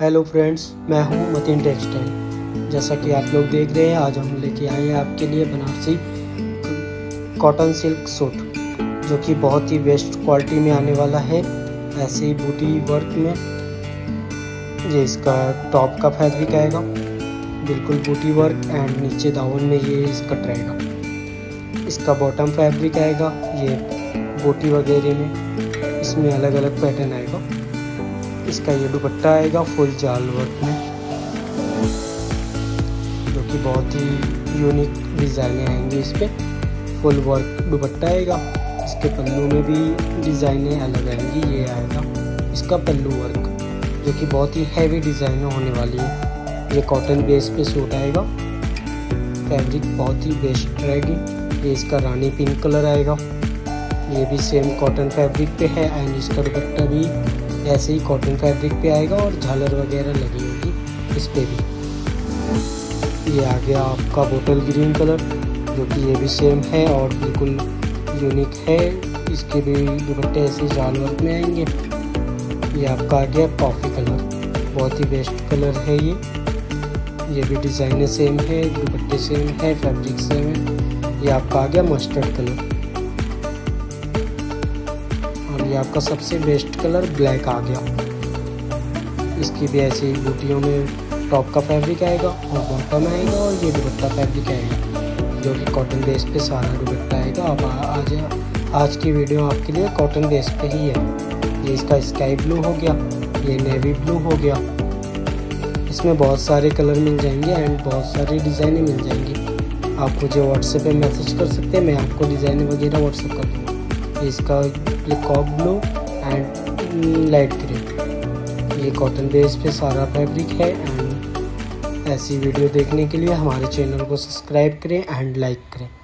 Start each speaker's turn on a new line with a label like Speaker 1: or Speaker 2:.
Speaker 1: Hello friends, मैं हूं Mateen textile. जैसा कि आप लोग देख रहे हैं, आज हम लेके आए हैं आपके लिए बनारसी कॉटन सिल्क सूट, जो कि बहुत ही बेस्ट क्वालिटी में आने वाला है। ऐसे ही बूटी वर्क में ये इसका टॉप का फैब्रिक आएगा, बिल्कुल बूटी वर्क, एंड नीचे दामन में ये इसका रहेगा। इसका बॉटम फैब्रिक आएगा ये बूटी वगैरह में, इसमें अलग अलग पैटर्न आएगा। इसका ये दुपट्टा आएगा फुल जाल वर्क में, जो कि बहुत ही यूनिक डिज़ाइनें आएंगी। इस पर फुल वर्क दुपट्टा आएगा। इसके पल्लू में भी डिज़ाइनें अलग आएंगी। ये आएगा इसका पल्लू वर्क, जो कि बहुत ही हैवी डिज़ाइन होने वाली है। ये कॉटन बेस पे सूट आएगा, फैब्रिक बहुत ही बेस्ट रहेगी। ये इसका रानी पिंक कलर आएगा, ये भी सेम कॉटन फैब्रिक पे है। एंड इसका दुपट्टा भी ऐसे ही कॉटन फैब्रिक पे आएगा और झालर वगैरह लगी होगी इस पे भी। ये आ गया आपका बोतल ग्रीन कलर, जो कि ये भी सेम है और बिल्कुल यूनिक है। इसके भी दुपट्टे ऐसे जाल वर्क में आएंगे। ये आपका आ गया कॉफ़ी कलर, बहुत ही बेस्ट कलर है ये भी डिज़ाइने सेम है, दुपट्टे सेम है, फैब्रिक सेम है। ये आपका आ गया मस्टर्ड कलर, ये आपका सबसे बेस्ट कलर ब्लैक आ गया। इसकी भी ऐसे ही बूटियों में टॉप का फैब्रिक आएगा और बॉटम आएगा, और ये दुपट्टा फैब्रिक आएगा, जो कि कॉटन बेस पे सारा दुपट्टा आएगा। अब आज की वीडियो आपके लिए कॉटन बेस पे ही है। ये इसका स्काई ब्लू हो गया, ये नेवी ब्लू हो गया। इसमें बहुत सारे कलर मिल जाएंगे एंड बहुत सारी डिज़ाइनें मिल जाएंगी। आप मुझे व्हाट्सएप पे मैसेज कर सकते हैं, मैं आपको डिज़ाइनें वगैरह व्हाट्सएप कर दूँगा। इसका peacock blue and light green, ये कॉटन बेस पे सारा फैब्रिक है। एंड ऐसी वीडियो देखने के लिए हमारे चैनल को सब्सक्राइब करें एंड लाइक करें।